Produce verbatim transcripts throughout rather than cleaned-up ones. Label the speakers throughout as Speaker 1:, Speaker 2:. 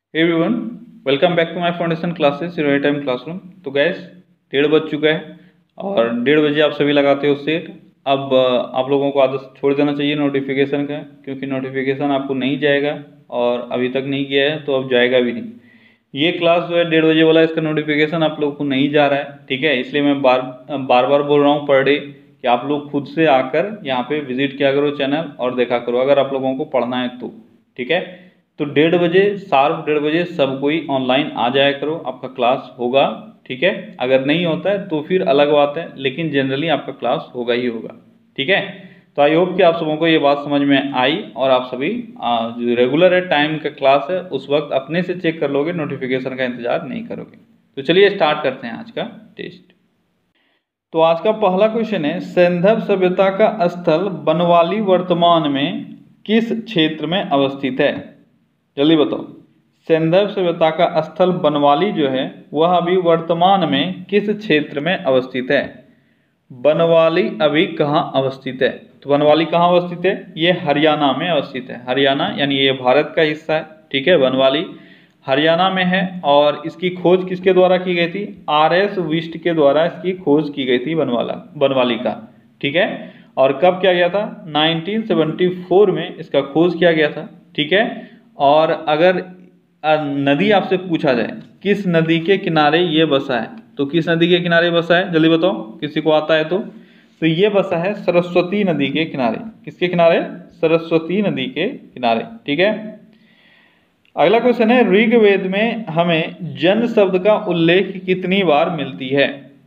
Speaker 1: Hey everyone, welcome back to my foundation classes your time classroom. तो guys डेढ़ बज चुका है और डेढ़ बजे आप सभी लगाते हो सेट। अब अ, आप लोगों को आदत छोड़ देना चाहिए नोटिफिकेशन का, क्योंकि नोटिफिकेशन आपको नहीं जाएगा और अभी तक नहीं गया है तो अब जाएगा भी नहीं। ये क्लास जो है डेढ़ बजे वाला, इसका नोटिफिकेशन आप लोगों को नहीं जा रहा है, ठीक है। इसलिए मैं बार बार बार बोल रहा हूँ पर डे कि आप लोग खुद से आकर यहाँ पे विजिट किया करो चैनल और देखा करो, अगर आप लोगों को पढ़ना है तो, ठीक है। तो डेढ़ बजे शार्प डेढ़ बजे सब कोई ऑनलाइन आ जाया करो, आपका क्लास होगा, ठीक है। अगर नहीं होता है तो फिर अलग बात है, लेकिन जनरली आपका क्लास होगा ही होगा, ठीक है। तो आई होप कि आप सबों को ये बात समझ में आई और आप सभी आ, जो रेगुलर है टाइम का क्लास है उस वक्त अपने से चेक कर लोगे, नोटिफिकेशन का इंतजार नहीं करोगे। तो चलिए स्टार्ट करते हैं आज का टेस्ट। तो आज का पहला क्वेश्चन है, सैंधव सभ्यता का स्थल बनवाली वर्तमान में किस क्षेत्र में अवस्थित है? जल्दी बताओ। सैंधव सभ्यता का स्थल बनवाली जो है वह अभी वर्तमान में किस क्षेत्र में अवस्थित है? बनवाली अभी कहाँ अवस्थित है? तो बनवाली कहाँ अवस्थित है? ये हरियाणा में अवस्थित है। हरियाणा यानी ये भारत का हिस्सा है, ठीक है। बनवाली हरियाणा में है और इसकी खोज किसके द्वारा की गई थी? आर एस विस्ट के द्वारा इसकी खोज की गई थी बनवाला बनवाली का, ठीक है। और कब किया गया था? नाइनटीन सेवेंटी फोर में इसका खोज किया गया था, ठीक है। और अगर नदी आपसे पूछा जाए किस नदी के किनारे ये बसा है, तो किस नदी के किनारे बसा है? जल्दी बताओ, किसी को आता है तो। तो ये बसा है सरस्वती नदी के किनारे। किसके किनारे? सरस्वती नदी के किनारे, ठीक है। अगला क्वेश्चन है, ऋग्वेद में हमें जन शब्द का उल्लेख कितनी बार मिलती है?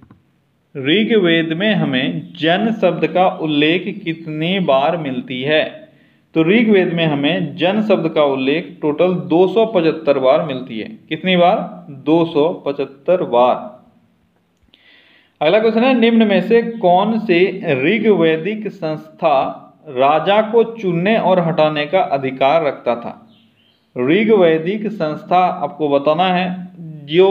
Speaker 1: ऋग्वेद में हमें जन शब्द का उल्लेख कितनी बार मिलती है? तो ऋग्वेद में हमें जन शब्द का उल्लेख टोटल दो सौ पचहत्तर बार मिलती है। कितनी बार? दो सौ पचहत्तर बार। अगला क्वेश्चन है, निम्न में से कौन से ऋग्वैदिक संस्था राजा को चुनने और हटाने का अधिकार रखता था? ऋग्वैदिक संस्था आपको बताना है जो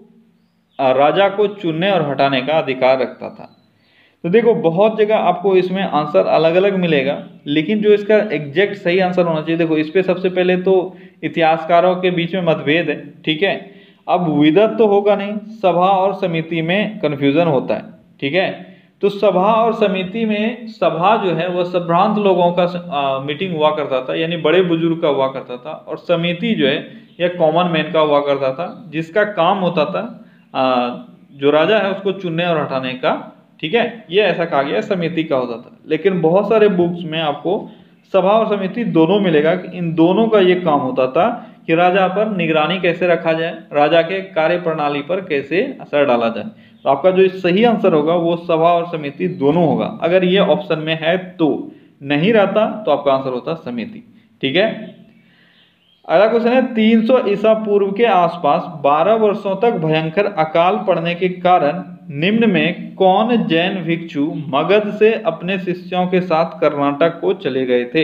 Speaker 1: राजा को चुनने और हटाने का अधिकार रखता था। तो देखो, बहुत जगह आपको इसमें आंसर अलग अलग मिलेगा, लेकिन जो इसका एग्जैक्ट सही आंसर होना चाहिए, देखो इस पे सबसे पहले तो इतिहासकारों के बीच में मतभेद है, ठीक है। अब विदत तो होगा नहीं, सभा और समिति में कन्फ्यूजन होता है, ठीक है। तो सभा और समिति में, सभा जो है वह संभ्रांत लोगों का आ, मीटिंग हुआ करता था, यानी बड़े बुजुर्ग का हुआ करता था, और समिति जो है यह कॉमन मैन का हुआ करता था, जिसका काम होता था आ, जो राजा है उसको चुनने और हटाने का, ठीक है। ये ऐसा कहा गया समिति का होता था। लेकिन बहुत सारे बुक्स में आपको सभा और समिति दोनों मिलेगा कि इन दोनों का ये काम होता था कि राजा पर निगरानी कैसे रखा जाए, राजा के कार्य प्रणाली पर कैसे असर डाला जाए। तो आपका जो सही आंसर होगा वो सभा और समिति दोनों होगा, अगर ये ऑप्शन में है तो। नहीं रहता तो आपका आंसर होता समिति, ठीक है। अगला क्वेश्चन है, तीन सौ ईसा पूर्व के आसपास बारह वर्षों तक भयंकर अकाल पड़ने के कारण निम्न में कौन जैन भिक्षु मगध से अपने शिष्यों के साथ कर्नाटक को चले गए थे?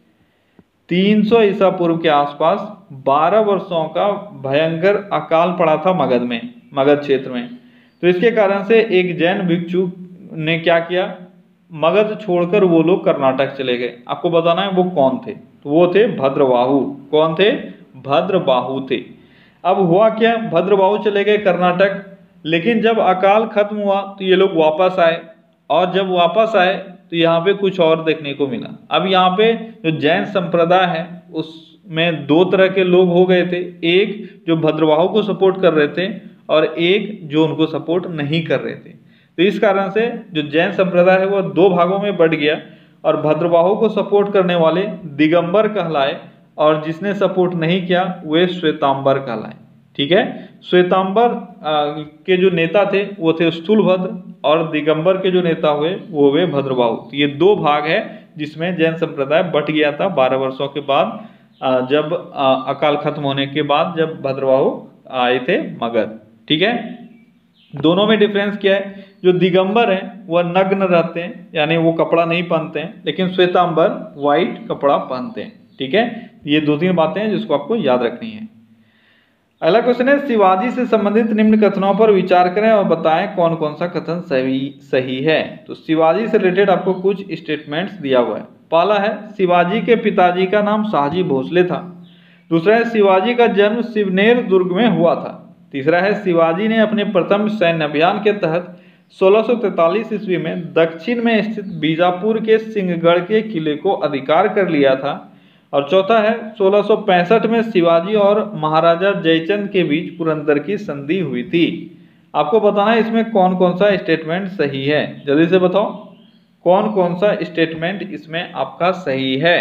Speaker 1: तीन सौ ईसा पूर्व के आसपास बारह वर्षों का भयंकर अकाल पड़ा था मगध में, मगध क्षेत्र में। तो इसके कारण से एक जैन भिक्षु ने क्या किया? मगध छोड़कर वो लोग कर्नाटक चले गए। आपको बताना है वो कौन थे। तो वो थे भद्रबाहु। कौन थे? भद्रबाहु थे। अब हुआ क्या? भद्रबाहु चले गए कर्नाटक, लेकिन जब अकाल खत्म हुआ तो ये लोग वापस आए, और जब वापस आए तो यहाँ पे कुछ और देखने को मिला। अब यहाँ पे जो जैन संप्रदाय है उसमें दो तरह के लोग हो गए थे, एक जो भद्रबाहु को सपोर्ट कर रहे थे और एक जो उनको सपोर्ट नहीं कर रहे थे। तो इस कारण से जो जैन संप्रदाय है वो दो भागों में बढ़ गया, और भद्रबाहु को सपोर्ट करने वाले दिगंबर कहलाए और जिसने सपोर्ट नहीं किया वे श्वेतांबर कहलाए, ठीक है। श्वेतांबर के जो नेता थे वो थे स्थूलभद्र, और दिगंबर के जो नेता हुए वो वे भद्रबाहु। तो ये दो भाग है जिसमें जैन संप्रदाय बट गया था बारह वर्षों के बाद, जब अकाल खत्म होने के बाद जब भद्रबाहु आए थे मगध, ठीक है। दोनों में डिफरेंस क्या है? जो दिगंबर हैं वह नग्न रहते हैं, यानी वो कपड़ा नहीं पहनते हैं, लेकिन श्वेतांबर व्हाइट कपड़ा पहनते हैं, ठीक है। ये दो तीन बातें हैं जिसको आपको याद रखनी है। अगला क्वेश्चन है, शिवाजी से संबंधित निम्न कथनों पर विचार करें और बताएं कौन कौन सा कथन सही सही है। तो शिवाजी से रिलेटेड आपको कुछ स्टेटमेंट्स दिया हुआ है। पहला है, शिवाजी के पिताजी का नाम शाहजी भोसले था। दूसरा है शिवाजी का जन्म शिवनेर दुर्ग में हुआ था। तीसरा है शिवाजी ने अपने प्रथम सैन्य अभियान के तहत सोलह सौ तैंतालीस ईस्वी में दक्षिण में स्थित बीजापुर के सिंहगढ़ के किले को अधिकार कर लिया था। और चौथा है सोलह सौ पैंसठ में शिवाजी और महाराजा जयचंद के बीच पुरंदर की संधि हुई थी। आपको बताना है इसमें कौन कौन सा स्टेटमेंट सही है, जल्दी से बताओ कौन कौन सा स्टेटमेंट इसमें आपका सही है।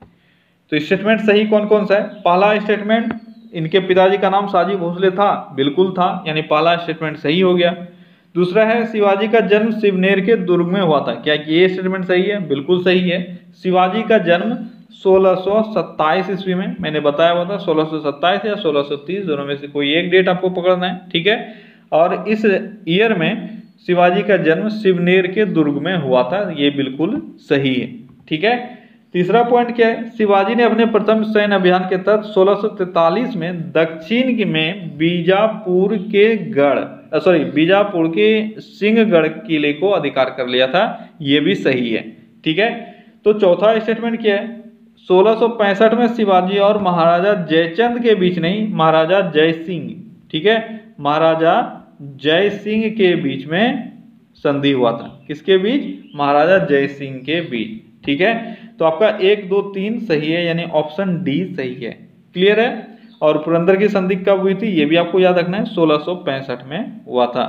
Speaker 1: तो स्टेटमेंट सही कौन कौन सा है? पहला स्टेटमेंट इनके पिताजी का नाम साजी भोसले था, बिल्कुल था, यानी पहला स्टेटमेंट सही हो गया। दूसरा है शिवाजी का जन्म शिवनेर के दुर्ग में हुआ था, क्या ये स्टेटमेंट सही है? बिल्कुल सही है। शिवाजी का जन्म सोलह सौ सत्ताईस ईस्वी में, मैंने बताया हुआ था सोलह सौ सत्ताईस या सोलह सौ तीस, दोनों में से कोई एक डेट आपको पकड़ना है, ठीक है। और इस ईयर में शिवाजी का जन्म शिवनेर के दुर्ग में हुआ था, ये बिल्कुल सही है, ठीक है। तीसरा पॉइंट क्या है? शिवाजी ने अपने प्रथम सैन्य अभियान के तहत सोलह सौ तैंतालीस में दक्षिण में बीजापुर के गढ़ सॉरी बीजापुर के सिंहगढ़ किले को अधिकार कर लिया था, ये भी सही है, ठीक है। तो चौथा स्टेटमेंट क्या है? सोलह सौ पैंसठ में शिवाजी और महाराजा जयचंद के बीच नहीं, महाराजा जय सिंह, ठीक है, महाराजा जय सिंह के बीच में संधि हुआ था। किसके बीच? महाराजा जय सिंह के बीच, ठीक है। तो आपका एक दो तीन सही है, यानी ऑप्शन डी सही है, क्लियर है। और पुरंदर की संधि कब हुई थी ये भी आपको याद रखना है, सोलह सौ पैंसठ में हुआ था।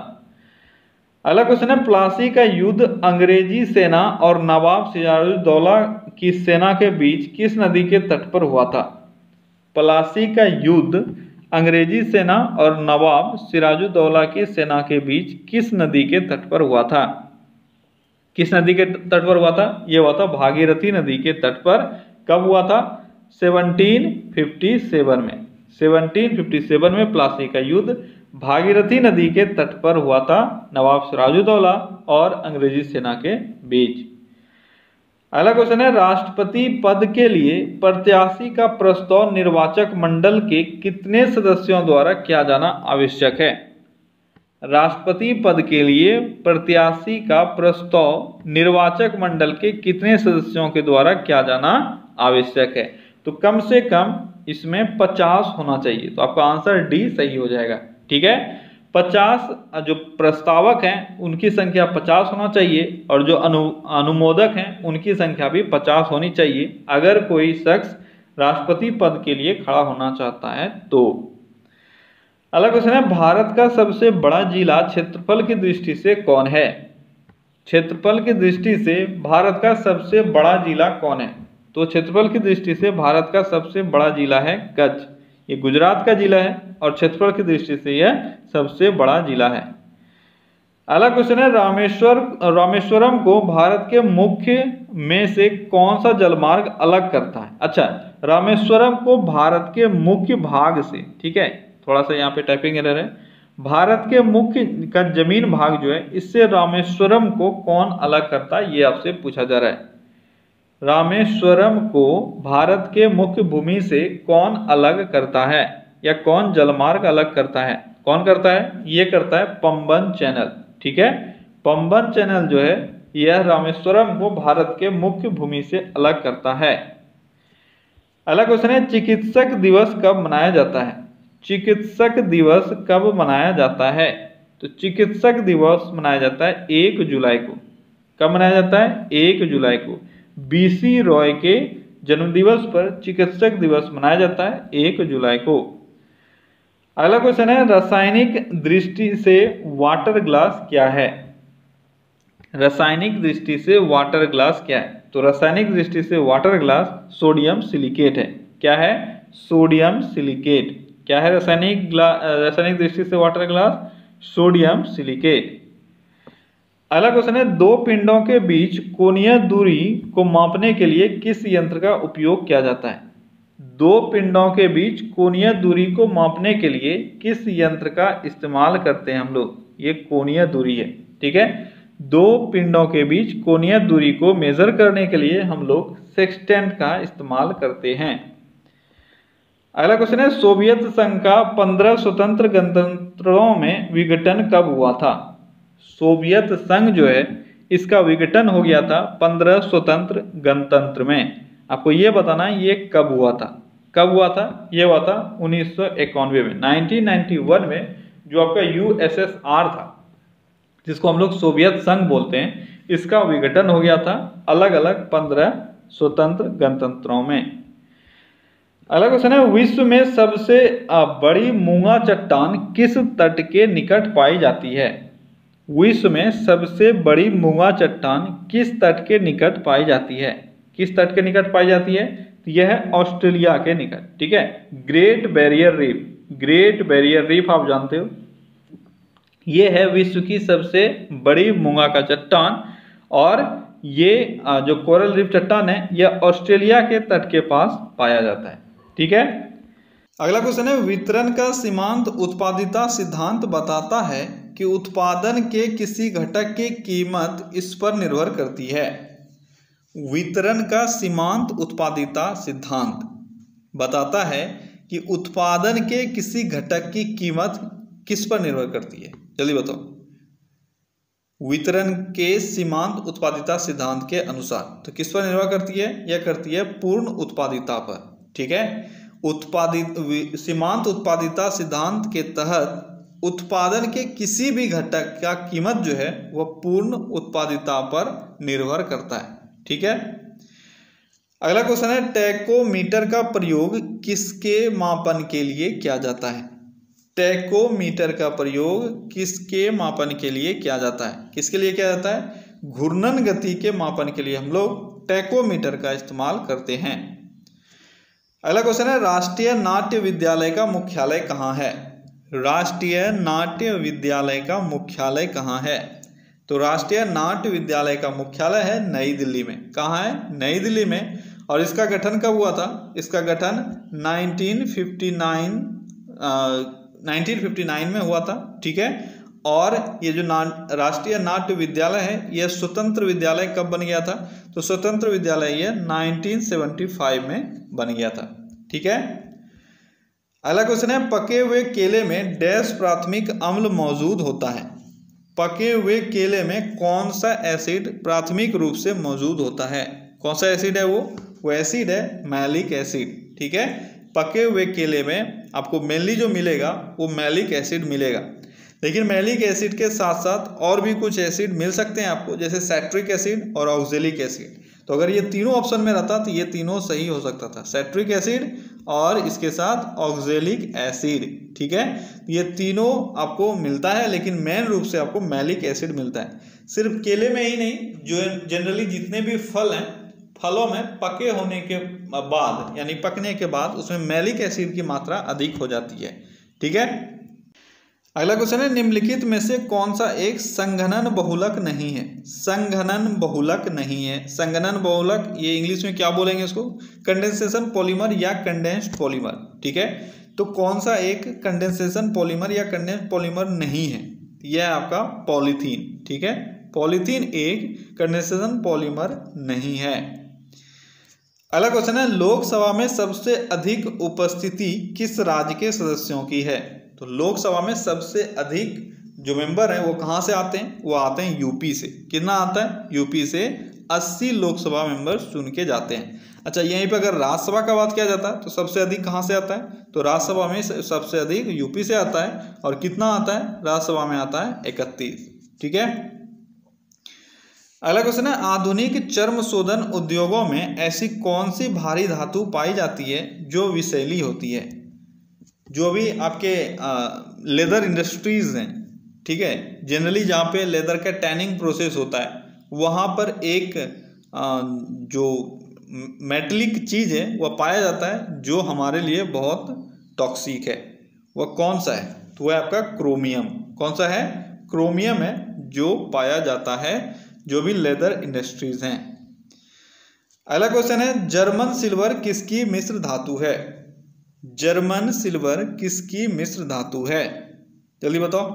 Speaker 1: अगला क्वेश्चन है, प्लासी का युद्ध अंग्रेजी सेना और नवाब सिराजुद्दौला की सेना के बीच किस नदी के तट पर हुआ था? प्लासी का युद्ध अंग्रेजी सेना और नवाब सिराजुद्दौला की सेना के बीच किस नदी के तट पर हुआ था? किस नदी के तट पर हुआ था? यह हुआ था भागीरथी नदी के तट पर। कब हुआ था? सत्रह सौ सत्तावन में। सत्रह सौ सत्तावन में प्लासी का युद्ध भागीरथी नदी के तट पर हुआ था, नवाब सिराजुद्दौला और अंग्रेजी सेना के बीच। अगला क्वेश्चन है, राष्ट्रपति पद के लिए प्रत्याशी का प्रस्ताव निर्वाचक मंडल के कितने सदस्यों द्वारा किया जाना आवश्यक है? राष्ट्रपति पद के लिए प्रत्याशी का प्रस्ताव निर्वाचक मंडल के कितने सदस्यों के द्वारा किया जाना आवश्यक है? तो कम से कम इसमें पचास होना चाहिए, तो आपका आंसर डी सही हो जाएगा, ठीक है। पचास जो प्रस्तावक हैं उनकी संख्या पचास होना चाहिए और जो अनु अनुमोदक हैं उनकी संख्या भी पचास होनी चाहिए, अगर कोई शख्स राष्ट्रपति पद के लिए खड़ा होना चाहता है तो। अगला क्वेश्चन है, भारत का सबसे बड़ा जिला क्षेत्रफल की दृष्टि से कौन है? क्षेत्रफल की दृष्टि से भारत का सबसे बड़ा जिला कौन है? तो क्षेत्रफल की दृष्टि से भारत का सबसे बड़ा जिला है कच्छ, ये गुजरात का जिला है और क्षेत्रफल की दृष्टि से यह सबसे बड़ा जिला है। अगला क्वेश्चन है, रामेश्वर रामेश्वरम को भारत के मुख्य में से कौन सा जलमार्ग अलग करता है? अच्छा, रामेश्वरम को भारत के मुख्य भाग से, ठीक है, थोड़ा सा यहाँ पे टाइपिंग एरर है, भारत के मुख्य का जमीन भाग जो है इससे रामेश्वरम को कौन अलग करता है, ये आपसे पूछा जा रहा है। रामेश्वरम को भारत के मुख्य भूमि से कौन अलग करता है या कौन जलमार्ग अलग करता है? कौन करता है? ये करता है पंबन चैनल, ठीक है। पंबन चैनल जो है यह रामेश्वरम को भारत के मुख्य भूमि से अलग करता है। अगला क्वेश्चन है, चिकित्सक दिवस कब मनाया जाता है? चिकित्सक दिवस कब मनाया जाता है? तो चिकित्सक दिवस मनाया जाता है एक जुलाई को। कब मनाया जाता है? एक जुलाई को। बीसी रॉय के जन्मदिवस पर चिकित्सक दिवस मनाया जाता है एक जुलाई को। अगला क्वेश्चन है, रासायनिक दृष्टि से वाटर ग्लास क्या है? रासायनिक दृष्टि से वाटर ग्लास क्या है? तो रासायनिक दृष्टि से वाटर ग्लास सोडियम सिलिकेट है। क्या है? Sodium silicate. क्या है रासायनिक रासायनिक दृष्टि से वाटर ग्लास? Sodium silicate. अगला क्वेश्चन है, दो पिंडों के बीच कोणीय दूरी को मापने के लिए किस यंत्र का उपयोग किया जाता है? दो पिंडों के बीच कोणीय दूरी को मापने के लिए किस यंत्र का इस्तेमाल करते हैं हम लोग? ये कोणीय दूरी है, ठीक है। दो पिंडों के बीच कोणीय दूरी को मेजर करने के लिए हम लोग सेक्सटेंट का इस्तेमाल करते हैं। अगला क्वेश्चन है, सोवियत संघ का पंद्रह स्वतंत्र गणतंत्रों में विघटन कब हुआ था? सोवियत संघ जो है इसका विघटन हो गया था पंद्रह स्वतंत्र गणतंत्र में। आपको ये बताना है ये कब हुआ था, कब हुआ था? ये हुआ था उन्नीस सौ इक्यानवे में, नाइनटीन नाइंटी वन में, जो आपका यूएसएसआर था, जिसको हम लोग सोवियत संघ बोलते हैं, इसका विघटन हो गया था अलग अलग पंद्रह स्वतंत्र गणतंत्रों में। अगला क्वेश्चन है, विश्व में सबसे बड़ी मूंगा चट्टान किस तट के निकट पाई जाती है? विश्व में सबसे बड़ी मूंगा चट्टान किस तट के निकट पाई जाती है? किस तट के निकट पाई जाती है? तो यह है ऑस्ट्रेलिया के निकट, ठीक है। Great barrier reef, great barrier reef आप जानते हो, ये है विश्व की सबसे बड़ी मूंगा का चट्टान, और ये जो कोरल रीफ चट्टान है, यह ऑस्ट्रेलिया के तट के पास पाया जाता है, ठीक है। अगला क्वेश्चन है, वितरण का सीमांत उत्पादिता सिद्धांत बताता है कि उत्पादन के किसी घटक की कीमत इस पर निर्भर करती है। वितरण का सीमांत उत्पादिता सिद्धांत बताता है कि उत्पादन के किसी घटक की कीमत किस पर निर्भर करती है? जल्दी बताओ। वितरण के सीमांत उत्पादिता सिद्धांत के अनुसार तो किस पर निर्भर करती है? यह करती है पूर्ण उत्पादिता पर, ठीक है। उत्पादित सीमांत उत्पादिता सिद्धांत के तहत उत्पादन के किसी भी घटक का कीमत जो है वह पूर्ण उत्पादिता पर निर्भर करता है, ठीक है। अगला क्वेश्चन है, टैकोमीटर का प्रयोग किसके मापन के लिए किया जाता है? टैकोमीटर का प्रयोग किसके मापन के लिए किया जाता है? किसके लिए किया जाता है? घूर्णन गति के मापन के लिए हम लोग टैकोमीटर का इस्तेमाल करते हैं। अगला क्वेश्चन है, राष्ट्रीय नाट्य विद्यालय का मुख्यालय कहाँ है? राष्ट्रीय नाट्य विद्यालय का मुख्यालय कहाँ है? तो राष्ट्रीय नाट्य विद्यालय का मुख्यालय है नई दिल्ली में। कहाँ है? नई दिल्ली में। और इसका गठन कब हुआ था? इसका गठन nineteen fifty nine nineteen fifty nine में हुआ था, ठीक है। और ये जो ना राष्ट्रीय नाट्य विद्यालय है, यह स्वतंत्र विद्यालय कब बन गया था? तो स्वतंत्र विद्यालय ये नाइनटीन सेवेंटी फाइव में बन गया था, ठीक है। अगला क्वेश्चन है, पके हुए केले में डैश प्राथमिक अम्ल मौजूद होता है? पके हुए केले में कौन सा एसिड प्राथमिक रूप से मौजूद होता है? कौन सा एसिड है वो? वो एसिड है मैलिक एसिड, ठीक है। पके हुए केले में आपको मेनली जो मिलेगा वो मैलिक एसिड मिलेगा, लेकिन मैलिक एसिड के साथ साथ और भी कुछ एसिड मिल सकते हैं आपको, जैसे सैट्रिक एसिड और ऑक्जेलिक एसिड। तो अगर ये तीनों ऑप्शन में रहता तो ये तीनों सही हो सकता था, सैट्रिक एसिड और इसके साथ ऑक्जेलिक एसिड, ठीक है। ये तीनों आपको मिलता है, लेकिन मेन रूप से आपको मैलिक एसिड मिलता है। सिर्फ केले में ही नहीं, जो जनरली जितने भी फल हैं, फलों में पके होने के बाद यानी पकने के बाद उसमें मैलिक एसिड की मात्रा अधिक हो जाती है, ठीक है। अगला क्वेश्चन है, निम्नलिखित में से कौन सा एक संघनन बहुलक नहीं है? संघनन बहुलक नहीं है। संघनन बहुलक ये इंग्लिश में क्या बोलेंगे इसको? कंडेंसेशन पॉलीमर या कंडेंस्ड पॉलीमर, ठीक है। तो कौन सा एक कंडेंसेशन पॉलीमर या कंडेंस्ड पॉलीमर नहीं है? यह है आपका पॉलीथीन, ठीक है। पॉलीथीन एक कंडेंसेशन पॉलीमर नहीं है। अगला क्वेश्चन है, लोकसभा में सबसे अधिक उपस्थिति किस राज्य के सदस्यों की है? तो लोकसभा में सबसे अधिक जो मेंबर हैं वो कहाँ से आते हैं? वो आते हैं यूपी से। कितना आता है? यूपी से अस्सी लोकसभा मेंबर चुन के जाते हैं। अच्छा, यहीं पे अगर राज्यसभा का बात किया जाता है तो सबसे अधिक कहाँ से आता है? तो राज्यसभा में सबसे अधिक यूपी से आता है। और कितना आता है? राज्यसभा में आता है इकतीस, ठीक है। अगला क्वेश्चन है, आधुनिक चर्म शोधन उद्योगों में ऐसी कौन सी भारी धातु पाई जाती है जो विषैली होती है? जो भी आपके लेदर इंडस्ट्रीज हैं, ठीक है, जनरली जहाँ पे लेदर का टैनिंग प्रोसेस होता है वहाँ पर एक आ, जो मेटलिक चीज़ है वह पाया जाता है जो हमारे लिए बहुत टॉक्सिक है। वह कौन सा है? तो वह आपका क्रोमियम। कौन सा है? क्रोमियम है जो पाया जाता है जो भी लेदर इंडस्ट्रीज हैं। अगला क्वेश्चन है, जर्मन सिल्वर किसकी मिश्र धातु है? जर्मन सिल्वर किसकी मिश्र धातु है? जल्दी बताओ,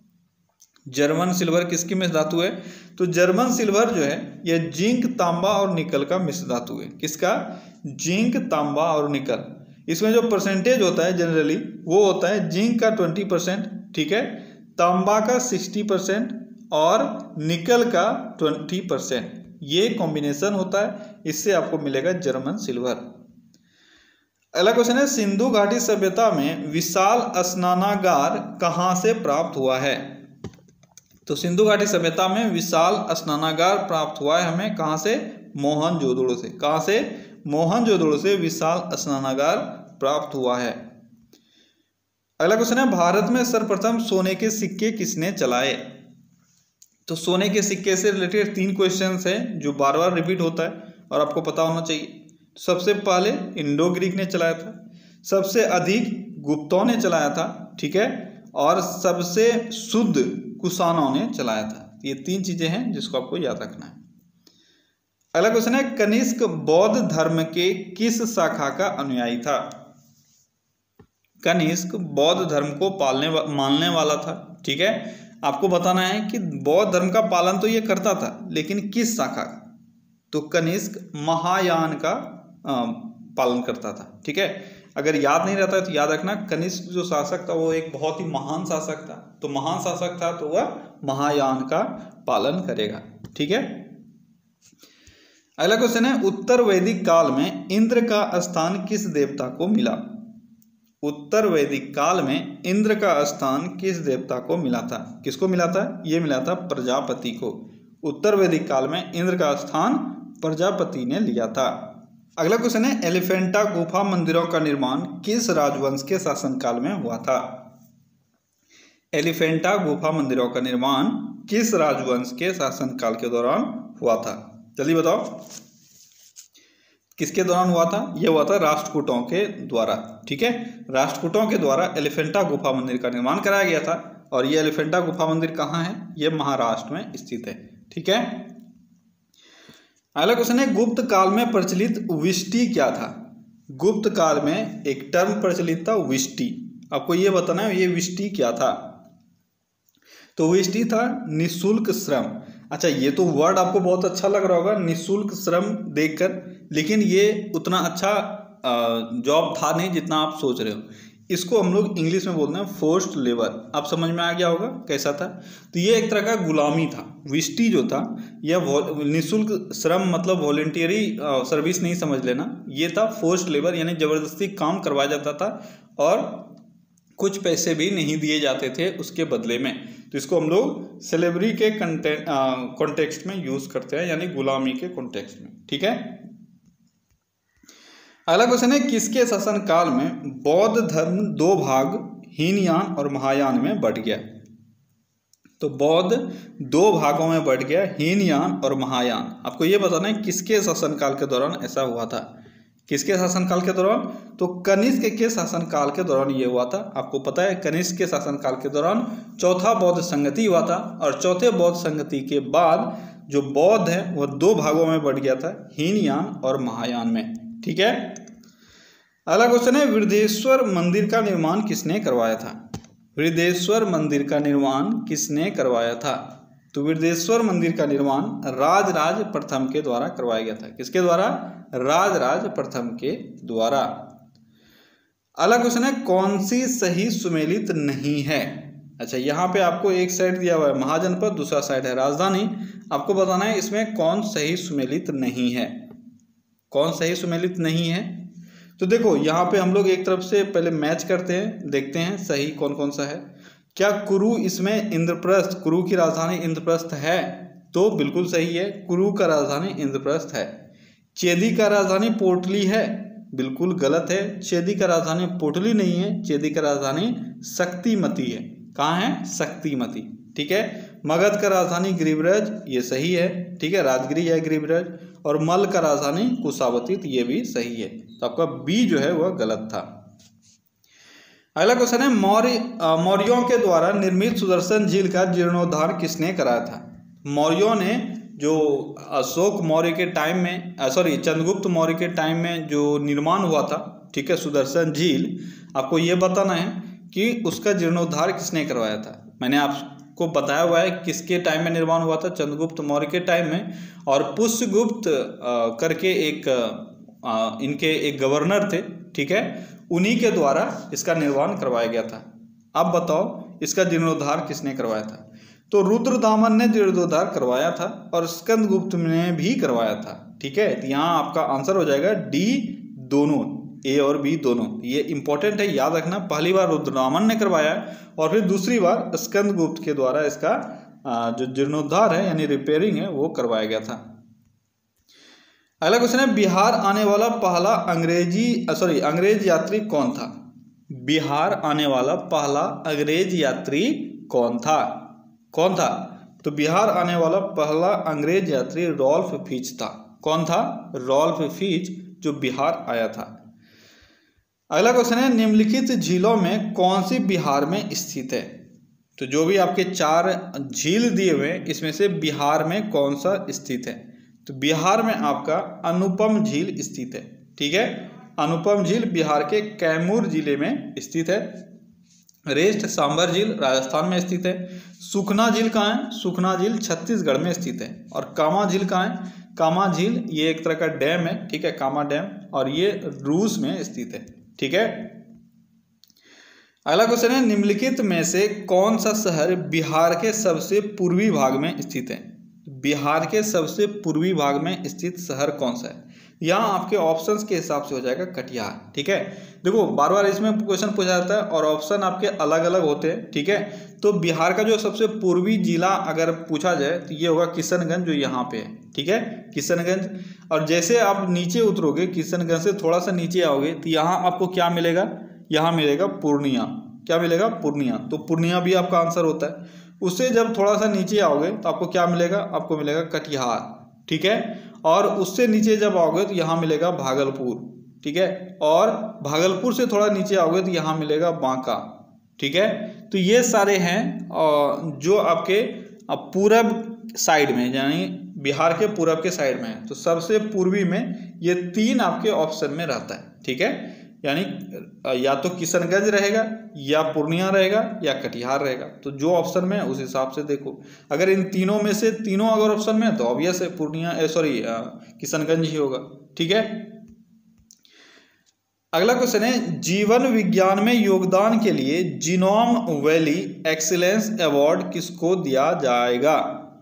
Speaker 1: जर्मन सिल्वर किसकी मिश्र धातु है? तो जर्मन सिल्वर जो है यह जिंक, तांबा और निकल का मिश्र धातु है। किसका? जिंक, तांबा और निकल। इसमें जो परसेंटेज होता है जनरली वो होता है जिंक का ट्वेंटी परसेंट, ठीक है, तांबा का सिक्सटी परसेंट और निकल का ट्वेंटी परसेंट। ये कॉम्बिनेशन होता है, इससे आपको मिलेगा जर्मन सिल्वर। अगला क्वेश्चन है, सिंधु घाटी सभ्यता में विशाल स्नानागार कहाँ से प्राप्त हुआ है? तो सिंधु घाटी सभ्यता में विशाल स्नानागार प्राप्त हुआ है हमें कहाँ से? मोहनजोदड़ो से। कहाँ से? मोहनजोदड़ो से विशाल स्नानागार प्राप्त हुआ है। अगला क्वेश्चन है, भारत में सर्वप्रथम सोने के सिक्के किसने चलाए? तो सोने के सिक्के से रिलेटेड तीन क्वेश्चंस हैं जो बार बार रिपीट होता है और आपको पता होना चाहिए। सबसे पहले इंडो ग्रीक ने चलाया था, सबसे अधिक गुप्तों ने चलाया था, ठीक है, और सबसे शुद्ध कुषाणों ने चलाया था। ये तीन चीजें हैं जिसको आपको याद रखना है। अगला क्वेश्चन है, कनिष्क बौद्ध धर्म के किस शाखा का अनुयायी था? कनिष्क बौद्ध धर्म को पालने वा, मानने वाला था, ठीक है। आपको बताना है कि बौद्ध धर्म का पालन तो ये करता था, लेकिन किस शाखा का? तो कनिष्क महायान का आ, पालन करता था, ठीक है। अगर याद नहीं रहता है तो याद रखना, कनिष्क जो शासक था वो एक बहुत ही महान शासक था, तो महान शासक था तो वह महायान का पालन करेगा, ठीक है। अगला क्वेश्चन है, उत्तर वैदिक काल में इंद्र का स्थान किस देवता को मिला? उत्तर वैदिक काल में इंद्र का स्थान किस देवता को मिला था? किसको मिला था? ये मिला था प्रजापति को। उत्तर वैदिक काल में इंद्र का स्थान प्रजापति ने लिया था। अगला क्वेश्चन है, एलिफेंटा गुफा मंदिरों का निर्माण किस राजवंश के शासनकाल में हुआ था? एलिफेंटा गुफा मंदिरों का निर्माण किस राजवंश के शासनकाल के दौरान हुआ था? जल्दी बताओ, किसके दौरान हुआ था? यह हुआ था राष्ट्रकूटों के द्वारा, ठीक है। राष्ट्रकूटों के द्वारा एलिफेंटा गुफा मंदिर का निर्माण कराया गया था, और यह एलिफेंटा गुफा मंदिर कहाँ है? यह महाराष्ट्र में स्थित है, ठीक है। अगला क्वेश्चन है, गुप्त काल में प्रचलित विष्टि क्या था? गुप्त काल में एक टर्म प्रचलित था विष्टि। आपको यह बताना है ये विष्टि क्या था। तो विष्टि था निःशुल्क श्रम। अच्छा, ये तो वर्ड आपको बहुत अच्छा लग रहा होगा निःशुल्क श्रम देखकर, लेकिन ये उतना अच्छा जॉब था नहीं जितना आप सोच रहे हो। इसको हम लोग इंग्लिश में बोलते हैं फोर्स्ड लेबर। आप समझ में आ गया होगा कैसा था। तो ये एक तरह का गुलामी था। विष्टि जो था यह निःशुल्क श्रम मतलब वॉलेंटियरी सर्विस नहीं समझ लेना, ये था फोर्स्ड लेबर, यानी जबरदस्ती काम करवाया जाता था और कुछ पैसे भी नहीं दिए जाते थे उसके बदले में। तो इसको हम लोग स्लेवरी के कंटेंट कॉन्टेक्स्ट में यूज करते हैं, यानी गुलामी के कॉन्टेक्स्ट में, ठीक है। अगला क्वेश्चन है, किसके शासन काल में बौद्ध धर्म दो भाग हीनयान और महायान में बट गया? तो बौद्ध दो भागों में बट गया, हीनयान और महायान। आपको यह बताना है किसके शासनकाल के दौरान ऐसा हुआ था। किसके शासनकाल के दौरान? तो कनिष्क के शासनकाल के दौरान ये हुआ था। आपको पता है कनिष्क के शासनकाल के दौरान चौथा बौद्ध संगति हुआ था, और चौथे बौद्ध संगति के बाद जो बौद्ध है वह दो भागों में बट गया था, हीनयान और महायान में, ठीक है। अगला क्वेश्चन है, वृद्धेश्वर मंदिर का निर्माण किसने करवाया था? वृद्धेश्वर मंदिर का निर्माण किसने करवाया था? तो वृद्धेश्वर मंदिर का निर्माण राजराज प्रथम के द्वारा करवाया गया था। किसके द्वारा? राजराज प्रथम के द्वारा। अगला क्वेश्चन है, कौन सी सही सुमेलित नहीं है? अच्छा, यहाँ पे आपको एक साइड दिया हुआ है महाजनपद, दूसरा साइड है राजधानी। आपको बताना है इसमें कौन सही सुमेलित नहीं है। कौन सही सुमेलित नहीं है? तो देखो यहाँ पे हम लोग एक तरफ से पहले मैच करते हैं, देखते हैं सही कौन कौन सा है। क्या कुरु इसमें इंद्रप्रस्थ, कुरु की राजधानी इंद्रप्रस्थ है? तो बिल्कुल सही है, कुरु का राजधानी इंद्रप्रस्थ है। चेदी का राजधानी पोटली है? बिल्कुल गलत है, चेदी का राजधानी पोटली नहीं है, चेदी का राजधानी शक्तिमती है। कहाँ है? शक्तिमती, ठीक है। मगध का राजधानी गिरिब्रज, ये सही है, ठीक है, राजगिरी है गिरिब्रज। और मल का राजधानी कुशावती, तो ये भी सही है। तो आपका बी जो है वह गलत था। अगला क्वेश्चन है, मौर्य मौर्यों के द्वारा निर्मित सुदर्शन झील का जीर्णोद्धार किसने कराया था? मौर्यों ने जो अशोक मौर्य के टाइम में, सॉरी चंद्रगुप्त मौर्य के टाइम में जो निर्माण हुआ था, ठीक है, सुदर्शन झील, आपको ये बताना है कि उसका जीर्णोद्धार किसने करवाया था। मैंने आपको बताया हुआ है किसके टाइम में निर्माण हुआ था, चंद्रगुप्त मौर्य के टाइम में। और पुष्यगुप्त करके एक आ, इनके एक गवर्नर थे, ठीक है, उन्हीं के द्वारा इसका निर्माण करवाया गया था। अब बताओ इसका जीर्णोद्धार किसने करवाया था? तो रुद्रदामन ने जीर्णोद्धार करवाया था और स्कंदगुप्त ने भी करवाया था, ठीक है। तो यहाँ आपका आंसर हो जाएगा डी, दोनों। ए और बी दोनों। ये इंपॉर्टेंट है, याद रखना। पहली बार रुद्ररामन ने करवाया और फिर दूसरी बार स्कंदगुप्त के द्वारा इसका जो जीर्णोद्धार है यानी रिपेयरिंग है वो करवाया गया था। अगला क्वेश्चन है, बिहार आने वाला पहला अंग्रेजी सॉरी अंग्रेज यात्री कौन था? बिहार आने वाला पहला अंग्रेज यात्री कौन था? कौन था? तो बिहार आने वाला पहला अंग्रेज यात्री रॉल्फ फिच था। कौन था? रॉल्फ फिच, जो बिहार आया था। अगला क्वेश्चन है, निम्नलिखित झीलों में कौन सी बिहार में स्थित है? तो जो भी आपके चार झील दिए हुए हैं इसमें से बिहार में कौन सा स्थित है? तो बिहार में आपका अनुपम झील स्थित है। ठीक है, अनुपम झील बिहार के कैमूर जिले में स्थित है। रेस्ट सांबर झील राजस्थान में स्थित है। सुखना झील कहाँ है? सुखना झील छत्तीसगढ़ में स्थित है। और कामा झील कहाँ है? कामा झील ये एक तरह का डैम है, ठीक है, कामा डैम, और ये रूस में स्थित है। ठीक है। अगला क्वेश्चन है, निम्नलिखित में से कौन सा शहर बिहार के सबसे पूर्वी भाग में स्थित है? बिहार के सबसे पूर्वी भाग में स्थित शहर कौन सा है? यहाँ आपके ऑप्शंस के हिसाब से हो जाएगा कटिहार। ठीक है, देखो बार बार इसमें क्वेश्चन पूछा जाता है और ऑप्शन आपके अलग अलग होते हैं। ठीक है, तो बिहार का जो सबसे पूर्वी जिला अगर पूछा जाए तो ये होगा किशनगंज, जो यहाँ पे है। ठीक है, किशनगंज। और जैसे आप नीचे उतरोगे, किशनगंज से थोड़ा सा नीचे आओगे तो यहाँ आपको क्या मिलेगा? यहाँ मिलेगा पूर्णिया। क्या मिलेगा? पूर्णिया। तो पूर्णिया भी आपका आंसर होता है। उससे जब थोड़ा सा नीचे आओगे तो आपको क्या मिलेगा? आपको मिलेगा कटिहार। ठीक है, और उससे नीचे जब आओगे तो यहाँ मिलेगा भागलपुर। ठीक है, और भागलपुर से थोड़ा नीचे आओगे तो यहाँ मिलेगा बांका। ठीक है, तो ये सारे हैं जो आपके पूरब साइड में, यानी बिहार के पूरब के साइड में है। तो सबसे पूर्वी में ये तीन आपके ऑप्शन में रहता है। ठीक है, यानी या तो किशनगंज रहेगा, या पूर्णिया रहेगा, या कटिहार रहेगा। तो जो ऑप्शन में है उस हिसाब से देखो। अगर इन तीनों में से तीनों अगर ऑप्शन में है तो ऑब्वियस है पूर्णिया सॉरी किशनगंज ही होगा। ठीक है। अगला क्वेश्चन है, जीवन विज्ञान में योगदान के लिए जीनोम वैली एक्सीलेंस अवार्ड किसको दिया जाएगा?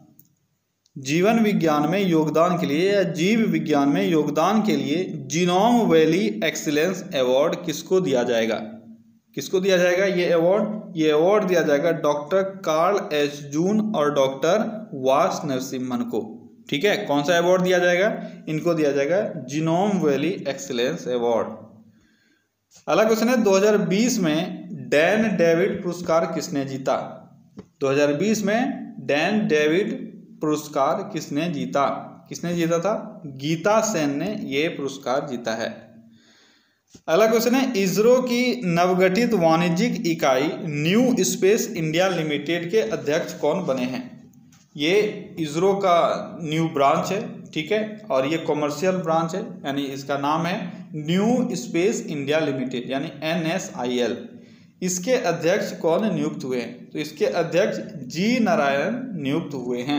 Speaker 1: जीवन विज्ञान में योगदान के लिए या जीव विज्ञान में योगदान के लिए जीनोम वैली एक्सीलेंस अवार्ड किसको दिया जाएगा? किसको दिया जाएगा ये अवार्ड? ये अवार्ड दिया जाएगा डॉक्टर कार्ल एच जून और डॉक्टर वास नरसिम्हन को। ठीक है, कौन सा अवार्ड दिया जाएगा? इनको दिया जाएगा जीनोम वैली एक्सीलेंस अवार्ड। अगला क्वेश्चन है, दो हज़ार बीस में डैन डेविड पुरस्कार किसने जीता? दो हज़ार बीस में डैन डेविड पुरस्कार किसने जीता? किसने जीता था? गीता सेन ने ये पुरस्कार जीता है। अगला क्वेश्चन है, इसरो की नवगठित वाणिज्यिक इकाई न्यू स्पेस इंडिया लिमिटेड के अध्यक्ष कौन बने हैं? ये इसरो का न्यू ब्रांच है। ठीक है, और ये कॉमर्शियल ब्रांच है, यानी इसका नाम है न्यू स्पेस इंडिया लिमिटेड, यानी एन एस आई एल। इसके अध्यक्ष कौन नियुक्त हुए हैं? तो इसके अध्यक्ष जी नारायण नियुक्त हुए हैं।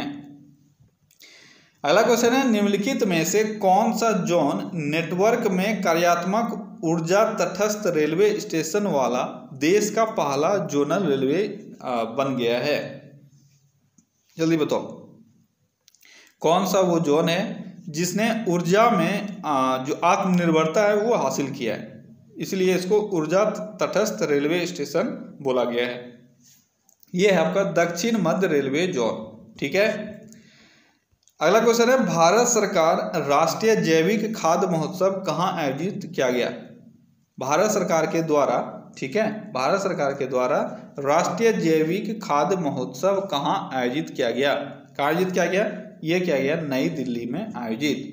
Speaker 1: अगला क्वेश्चन है, निम्नलिखित में से कौन सा जोन नेटवर्क में कार्यात्मक ऊर्जा तटस्थ रेलवे स्टेशन वाला देश का पहला जोनल रेलवे बन गया है? जल्दी बताओ, कौन सा वो जोन है जिसने ऊर्जा में जो आत्मनिर्भरता है वो हासिल किया है? इसलिए इसको ऊर्जा तटस्थ रेलवे स्टेशन बोला गया है। ये है आपका दक्षिण मध्य रेलवे जोन। ठीक है। अगला क्वेश्चन है, भारत सरकार राष्ट्रीय जैविक खाद्य महोत्सव कहाँ आयोजित किया गया? भारत सरकार के द्वारा, ठीक है, भारत सरकार के द्वारा राष्ट्रीय जैविक खाद्य महोत्सव कहाँ आयोजित किया गया? कहाँ आयोजित किया गया? ये किया गया नई दिल्ली में आयोजित।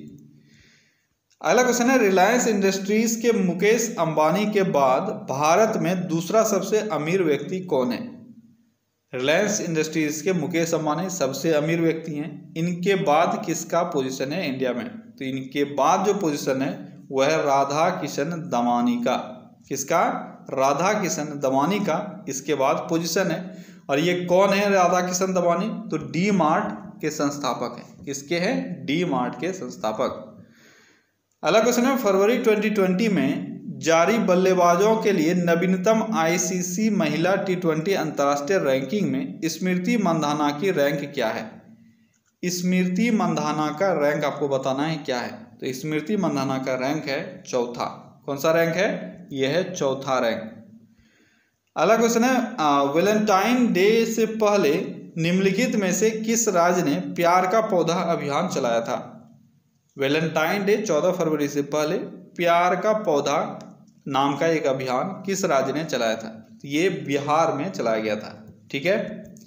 Speaker 1: अगला क्वेश्चन है, रिलायंस इंडस्ट्रीज के मुकेश अंबानी के बाद भारत में दूसरा सबसे अमीर व्यक्ति कौन है? रिलायंस इंडस्ट्रीज के मुकेश अंबानी सबसे अमीर व्यक्ति हैं। इनके बाद किसका पोजीशन है इंडिया में? तो इनके बाद जो पोजीशन है वह है राधा किशन दमानी का। किसका? राधा किशन दमानी का इसके बाद पोजीशन है। और ये कौन है राधा किशन दमानी? तो डी मार्ट के संस्थापक हैं। किसके हैं? डी मार्ट के संस्थापक। अगला क्वेश्चन है, फरवरी दो हज़ार बीस में जारी बल्लेबाजों के लिए नवीनतम आईसीसी महिला टी ट्वेंटी अंतर्राष्ट्रीय रैंकिंग में स्मृति मंधाना की रैंक क्या है? स्मृति मंधाना का रैंक आपको बताना है क्या है। तो स्मृति मंधाना का रैंक है चौथा।
Speaker 2: कौन सा रैंक है? यह है चौथा रैंक। अगला क्वेश्चन है, वैलेंटाइन डे से पहले निम्नलिखित में से किस राज्य ने प्यार का पौधा अभियान चलाया था? वैलेंटाइन डे चौदह फरवरी से पहले प्यार का पौधा नाम का एक अभियान किस राज्य ने चलाया था? ये बिहार में चलाया गया था। ठीक है।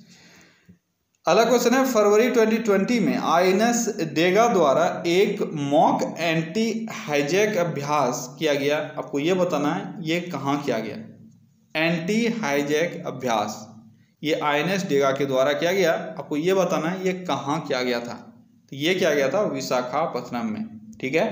Speaker 2: अगला क्वेश्चन है, फरवरी दो हज़ार बीस में आई एन एस डेगा द्वारा एक मॉक एंटी हाईजैक अभ्यास किया गया। आपको ये बताना है ये कहाँ किया गया। एंटी हाईजैक अभ्यास ये आई एन एस डेगा के द्वारा किया गया। आपको ये बताना है ये कहाँ किया गया था। तो ये किया गया था विशाखापत्तनम में। ठीक है।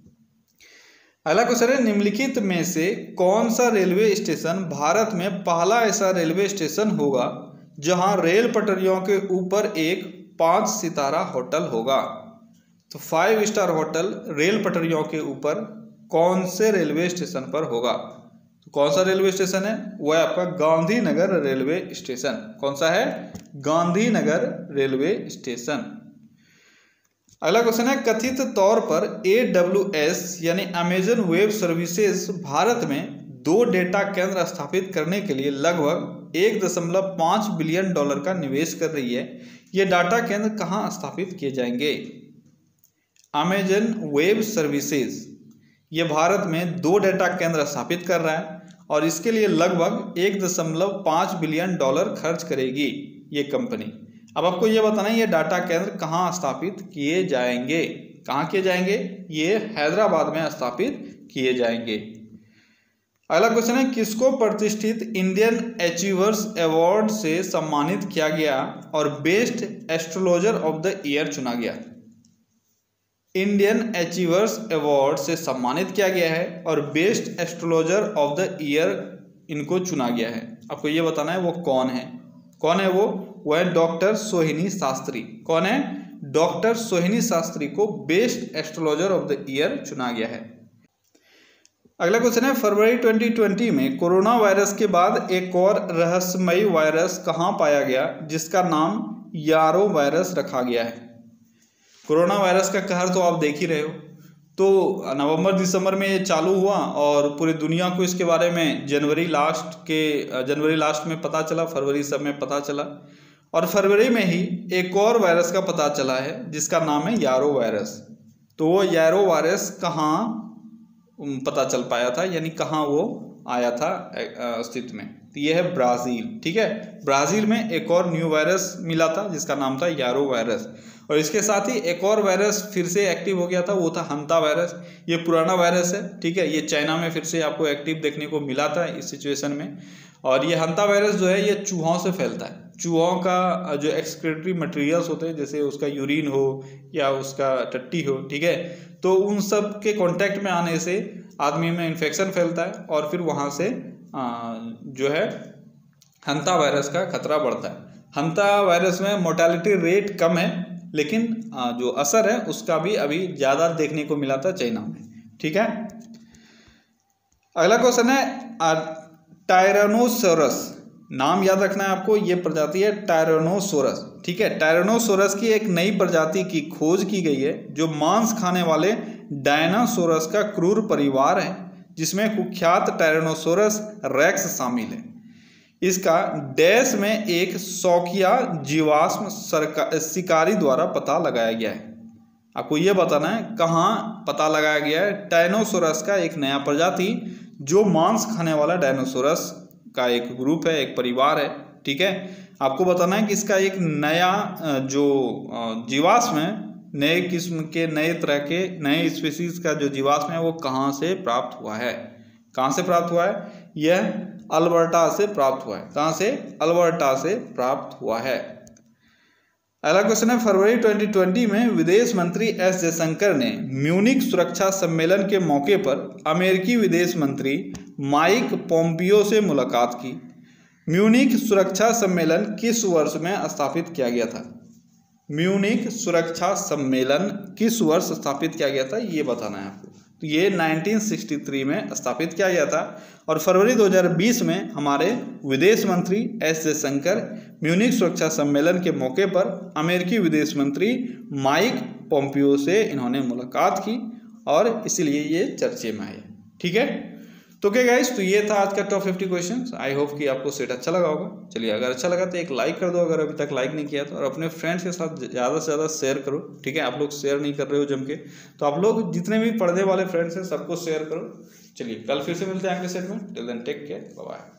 Speaker 2: अगला क्वेश्चन है, निम्नलिखित में से कौन सा रेलवे स्टेशन भारत में पहला ऐसा रेलवे स्टेशन होगा जहां रेल पटरियों के ऊपर एक पांच सितारा होटल होगा? तो फाइव स्टार होटल रेल पटरियों के ऊपर कौन से रेलवे स्टेशन पर होगा? तो कौन सा रेलवे स्टेशन है? वो है आपका गांधीनगर रेलवे स्टेशन। कौन सा है? Gandhinagar railway station. अगला क्वेश्चन है, कथित तौर पर ए डब्ल्यू एस यानी अमेजन वेब सर्विसेज भारत में दो डेटा केंद्र स्थापित करने के लिए लगभग एक दशमलव पाँच बिलियन डॉलर का निवेश कर रही है। ये डाटा केंद्र कहाँ स्थापित किए जाएंगे? अमेजन वेब सर्विसेज ये भारत में दो डेटा केंद्र स्थापित कर रहा है और इसके लिए लगभग एक दशमलव पाँच बिलियन डॉलर खर्च करेगी ये कंपनी। अब आपको ये बताना है ये डाटा केंद्र कहाँ स्थापित किए जाएंगे? कहाँ किए जाएंगे? ये हैदराबाद में स्थापित किए जाएंगे। अगला क्वेश्चन है, किसको प्रतिष्ठित इंडियन अचीवर्स अवार्ड से सम्मानित किया गया और best astrologer of the year चुना गया? इंडियन अचीवर्स अवार्ड से सम्मानित किया गया है और best astrologer of the year इनको चुना गया है। आपको ये बताना है वो कौन है। कौन है वो? वो है डॉक्टर सोहिनी शास्त्री। कौन है? डॉक्टर सोहिनी शास्त्री को best astrologer of the year चुना गया है। अगला क्वेश्चन है, फरवरी दो हज़ार बीस में कोरोना वायरस के बाद एक और रहस्यमयी वायरस कहाँ पाया गया जिसका नाम यारो वायरस रखा गया है? कोरोना वायरस का कहर तो आप देख ही रहे हो। तो नवंबर दिसंबर में ये चालू हुआ और पूरी दुनिया को इसके बारे में जनवरी लास्ट के जनवरी लास्ट में पता चला, फरवरी सब में पता चला और फरवरी में ही एक और वायरस का पता चला है जिसका नाम है यारो वायरस। तो वो यारो वायरस कहाँ पता चल पाया था, यानी कहाँ वो आया था अस्तित्व में? तो ये है ब्राज़ील। ठीक है। ब्राज़ील में एक और न्यू वायरस मिला था जिसका नाम था यारो वायरस और इसके साथ ही एक और वायरस फिर से एक्टिव हो गया था, वो था हंता वायरस। ये पुराना वायरस है। ठीक है। ये चाइना में फिर से आपको एक्टिव देखने को मिला था इस सिचुएशन में। और ये हंता वायरस जो है ये चूहों से फैलता है। चूहों का जो एक्सक्रीटरी मटेरियल्स होते हैं जैसे उसका यूरिन हो या उसका टट्टी हो, ठीक है, तो उन सब के कांटेक्ट में आने से आदमी में इन्फेक्शन फैलता है और फिर वहाँ से जो है हंता वायरस का खतरा बढ़ता है। हंता वायरस में मोर्टेलिटी रेट कम है लेकिन जो असर है उसका भी अभी ज़्यादा देखने को मिला था चाइना में। ठीक है। अगला क्वेश्चन है, टायरानोसोरस, नाम याद रखना है आपको, ये प्रजाति है टायरानोसोरस। ठीक है। टायरानोसोरस की एक नई प्रजाति की खोज की गई है जो मांस खाने वाले डायनासोरस का क्रूर परिवार है जिसमें कुख्यात टायरानोसोरस रेक्स शामिल है। इसका डैश में एक शौकिया जीवाश्म शिकारी द्वारा पता लगाया गया है। आपको ये बताना है कहाँ पता लगाया गया है। टायरानोसोरस का एक नया प्रजाति जो मांस खाने वाला डायनासोरस का एक ग्रुप है, एक परिवार है। ठीक है। आपको बताना है कि इसका एक नया जो जीवाश्म है, नए किस्म के नए तरह के नए स्पीसीज का जो जीवाश्म है वो कहाँ से प्राप्त हुआ है। कहाँ से प्राप्त हुआ है? यह अल्बर्टा से प्राप्त हुआ है। कहाँ से? अल्बर्टा से प्राप्त हुआ है। अगला क्वेश्चन है, फरवरी दो हज़ार बीस में विदेश मंत्री एस जयशंकर ने म्यूनिक सुरक्षा सम्मेलन के मौके पर अमेरिकी विदेश मंत्री माइक पोम्पियो से मुलाकात की। म्यूनिक सुरक्षा सम्मेलन किस वर्ष में स्थापित किया गया था? म्यूनिक सुरक्षा सम्मेलन किस वर्ष स्थापित किया गया था ये बताना है आपको। तो ये उन्नीस सौ तिरसठ में स्थापित किया गया था और फरवरी दो हज़ार बीस में हमारे विदेश मंत्री एस जयशंकर म्यूनिक सुरक्षा सम्मेलन के मौके पर अमेरिकी विदेश मंत्री माइक पोम्पियो से इन्होंने मुलाकात की और इसीलिए ये चर्चे में आए। ठीक है। तो क्या गाइस, तो ये था आज का top fifty questions. I hope कि आपको सेट अच्छा लगा होगा। चलिए, अगर अच्छा लगा तो एक लाइक कर दो अगर अभी तक लाइक नहीं किया तो, और अपने फ्रेंड्स के साथ ज़्यादा से ज़्यादा शेयर करो। ठीक है, आप लोग शेयर नहीं कर रहे हो जम के, तो आप लोग जितने भी पढ़ने वाले फ्रेंड्स हैं सबको शेयर करो। चलिए, कल फिर से मिलते हैं अगले सेट में। Till then take care, bye bye.